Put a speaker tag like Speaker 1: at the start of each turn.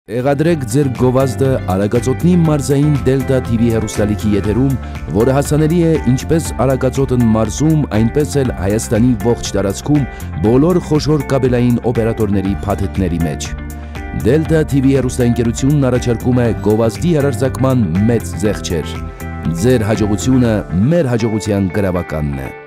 Speaker 1: Տեղադրեք ձեր գովազդը Արագածոտնի մարզային Դելտա TV հեռուստալիքի եթերում, որը հասանելի է ինչպես Արագածոտն մարզում, այնպես էլ Հայաստանի ողջ տարածքում բոլոր խոշոր կաբելային օպերատորների փաթեթների մեջ։ Դելտա TV հեռուստաընկերությունն առաջարկում է գովազդի հեռարձակման մեծ զեղչեր։ Ձեր հաջողությունը մեր հաջողության գրավականն է։